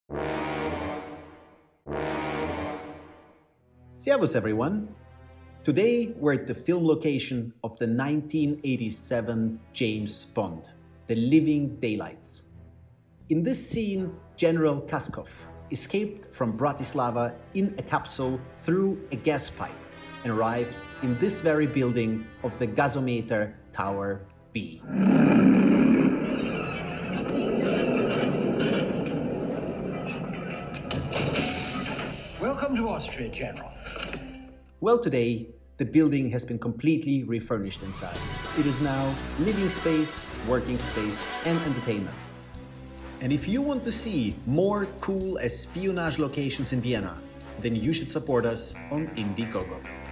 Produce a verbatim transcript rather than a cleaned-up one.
Servus everyone! Today we're at the film location of the nineteen eighty-seven James Bond, The Living Daylights. In this scene, General Kaskov escaped from Bratislava in a capsule through a gas pipe and arrived in this very building of the Gasometer Tower B. Welcome to Austria, General. Well, today, the building has been completely refurnished inside. It is now living space, working space, and entertainment. And if you want to see more cool espionage locations in Vienna, then you should support us on Indiegogo.